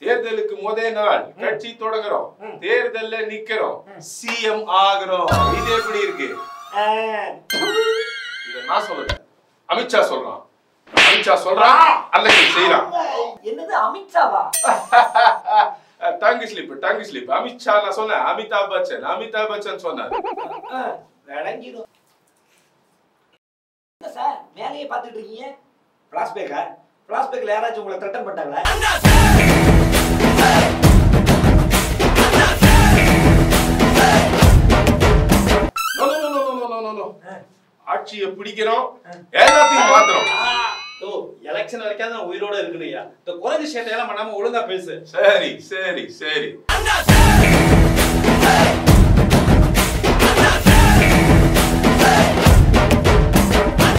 தேர்தலுக்கு முதல் நாள் கட்சி தொடங்குறோம், தேர்தல்ல நிக்கிறோம், சிஎம் ஆகுறோம். இது எப்படி இருக்கு? இத நான் சொல்லல, அமித்ஷா சொல்றான். அமித்ஷா சொல்றான், அல்லது செய்யறான். என்னது அமித்ஷாவா? டங்கு ஸ்லிப். அமித்ஷா நான் சொன்னேன், அமிதாப் பச்சன் சொன்னார். விளங்கிடும். சார் வேலையை பார்த்துட்டு இருக்கீங்க. பிளாஸ்பேக்ல யாராச்சும் உங்களை த்ரெட்டன் பண்ணிட்டாங்களா? ஆட்சியை பிடிக்கிறோம், எல்லாத்தையும் மாத்துறோம். எலெக்ஷன் வரைக்கும் தான் உயிரோட இருக்குதுயா. இந்த குறைஞ்ச சேட்டையெல்லாம் பண்ணாம ஒழுங்கா பேசு. சரி